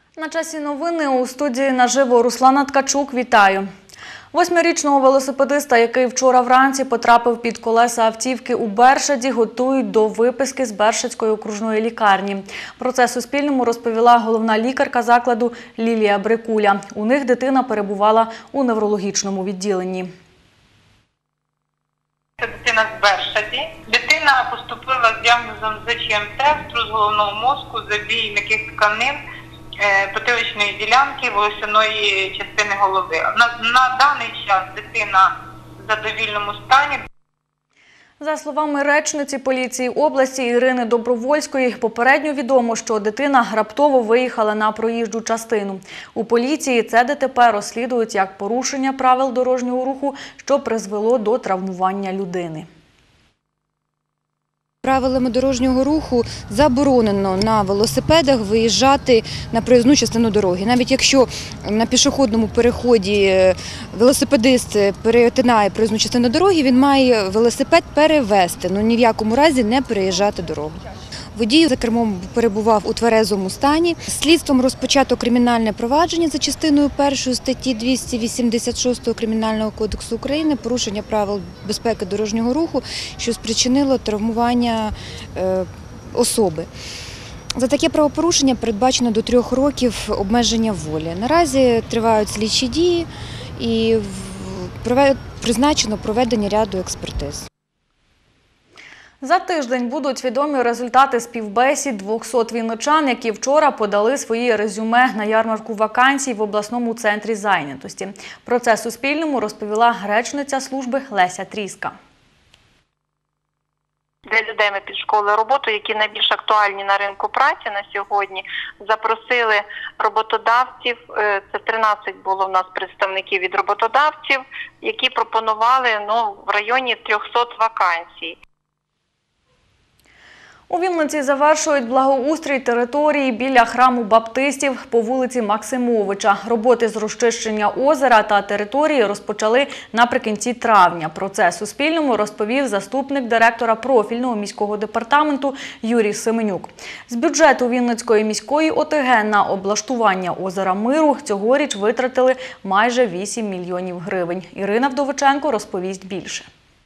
На часі новини у студії наживо Руслана Ткачук. Вітаю. 8-річного велосипедиста, який вчора вранці потрапив під колеса автівки у Бершаді, готують до виписки з Бершадської окружної лікарні. Про це Суспільному розповіла головна лікарка закладу Лілія Брикуля. У них дитина перебувала у неврологічному відділенні. Це дитина з Бершаді. Дитина поступила з діагнозом ЗЧМТ, струс головного мозку, забій м'яких тканин, потиличної ділянки, волосяної частини голови. На даний час дитина в задовільному стані. За словами речниці поліції області Ірини Добровольської, попередньо відомо, що дитина раптово виїхала на проїжджу частину. У поліції це ДТП розслідують як порушення правил дорожнього руху, що призвело до травмування людини. Правилами дорожнього руху заборонено на велосипедах виїжджати на проїзну частину дороги. Навіть якщо на пішохідному переході велосипедист перетинає проїзну частину дороги, він має велосипед перевести, але ні в якому разі не переїжджати дорогу. Водій за кермом перебував у тверезому стані. Слідством розпочато кримінальне провадження за частиною 1 статті 286 Кримінального кодексу України порушення правил безпеки дорожнього руху, що спричинило травмування особи. За таке правопорушення передбачено до 3 років обмеження волі. Наразі тривають слідчі дії і призначено проведення ряду експертиз. За тиждень будуть відомі результати співбесід 200 вінничан, які вчора подали свої резюме на ярмарку вакансій в обласному центрі зайнятості. Про це Суспільному розповіла речниця служби Леся Тріска. Для людей ми підшколили роботу, які найбільш актуальні на ринку праці на сьогодні. Запросили роботодавців, це 13 було в нас представників від роботодавців, які пропонували в районі 300 вакансій. У Вінниці завершують благоустрій території біля храму баптистів по вулиці Максимовича. Роботи з розчищення озера та території розпочали наприкінці травня. Про це Суспільному розповів заступник директора профільного міського департаменту Юрій Семенюк. З бюджету Вінницької міської ОТГ на облаштування озера Миру цьогоріч витратили майже 8 мільйонів гривень. Ірина Вдовиченко розповість більше.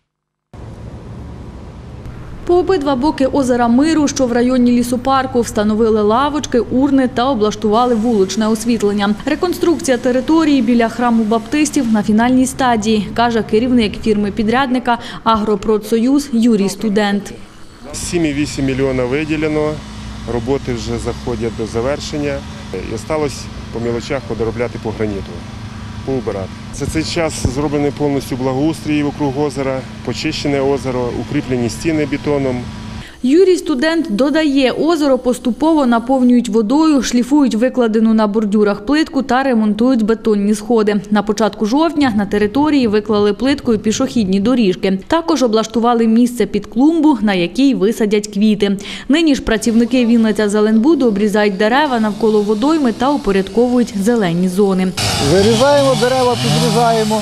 По обидва боки озера Миру, що в районі лісопарку, встановили лавочки, урни та облаштували вуличне освітлення. Реконструкція території біля храму баптистів на фінальній стадії, каже керівник фірми-підрядника «Агропродсоюз» Юрій Студент. 7,8 мільйона виділено, роботи вже заходять до завершення. І залишилось по мілочах подоробляти по граніту, поубирати. За цей час зроблений повністю благоустрій вокруг озера, почищене озеро, укріплені стіни бетоном. Юрій Студент додає, озеро поступово наповнюють водою, шліфують викладену на бордюрах плитку та ремонтують бетонні сходи. На початку жовтня на території виклали плиткою пішохідні доріжки. Також облаштували місце під клумбу, на якій висадять квіти. Нині ж працівники Вінницязеленбуду обрізають дерева навколо водойми та упорядковують зелені зони. Вирізаємо дерева, підрізаємо,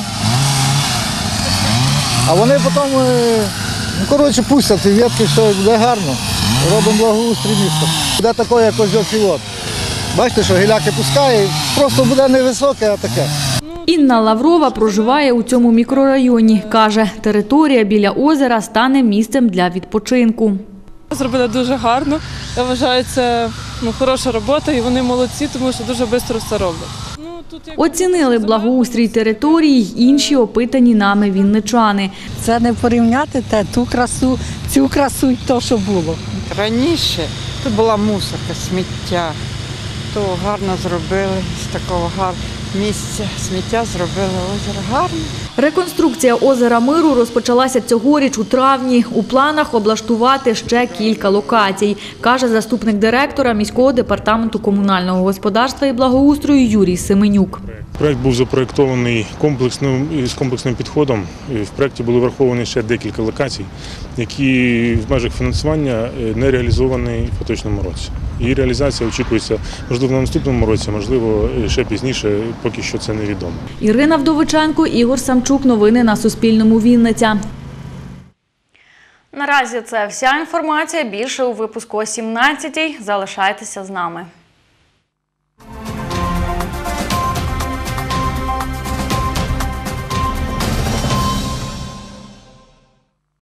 а вони потім пустять ці ветки, що буде гарно, робимо благоустрій міста. Буде таке, як ось. Бачите, що гіляки пускає, просто буде не високе, а таке. Інна Лаврова проживає у цьому мікрорайоні. Каже, територія біля озера стане місцем для відпочинку. Зробили дуже гарно. Я вважаю, це хороша робота і вони молодці, тому що дуже швидко все роблять. Оцінили благоустрій території й інші опитані нами вінничани. Це не порівняти цю красу і те, що було. Раніше тут була мусорка, сміття, то гарно зробили, з такого місця сміття зробили озеро гарно. Реконструкція озера Миру розпочалася цьогоріч у травні. У планах облаштувати ще кілька локацій, каже заступник директора міського департаменту комунального господарства і благоустрою Юрій Семенюк. Проект був запроєктований з комплексним підходом. В проєкті були враховані ще декілька локацій, які в межах фінансування не реалізовані в поточному році. Її реалізація очікується, можливо, на наступному році, можливо, ще пізніше, поки що це невідомо. Ірина Вдовиченко, Ігор Самчук. Новини на Суспільному. Вінниця. Наразі це вся інформація. Більше у випуску о 17-й. Залишайтеся з нами.